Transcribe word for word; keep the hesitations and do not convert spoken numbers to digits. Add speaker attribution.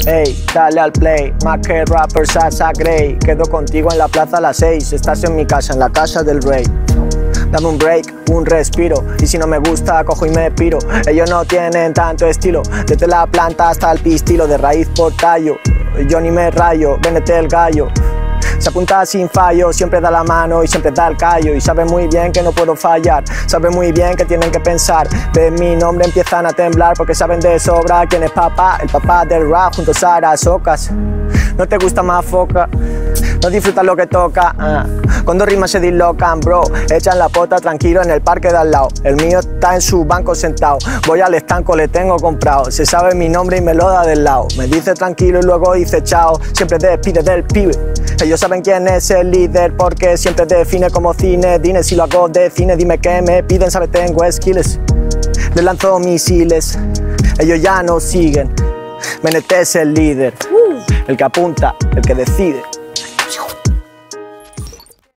Speaker 1: Ey, dale al play, más que rapper Sasha Grey. Quedo contigo en la plaza a las seis. Estás en mi casa, en la casa del rey. Dame un break, un respiro. Y si no me gusta, cojo y me piro. Ellos no tienen tanto estilo. Desde la planta hasta el pistilo, de raíz por tallo. Yo ni me rayo, véndete el gallo. Se apunta sin fallo, siempre da la mano y siempre da el callo. Y sabe muy bien que no puedo fallar, sabe muy bien que tienen que pensar. De mi nombre empiezan a temblar porque saben de sobra quién es papá. El papá del rap junto a Sara Socas. No te gusta más foca, no disfrutas lo que toca. uh. Cuando rimas se dislocan, bro. Echan la pota tranquilo en el parque de al lado. El mío está en su banco sentado. Voy al estanco, le tengo comprado. Se sabe mi nombre y me lo da del lado. Me dice tranquilo y luego dice chao. Siempre despide del pibe. Ellos saben quién es el líder porque siempre define como cine. Dime si lo hago de cine, dime qué me piden. Sabe, tengo skills. Les lanzo misiles. Ellos ya no siguen. Menete es el líder, el que apunta, el que decide.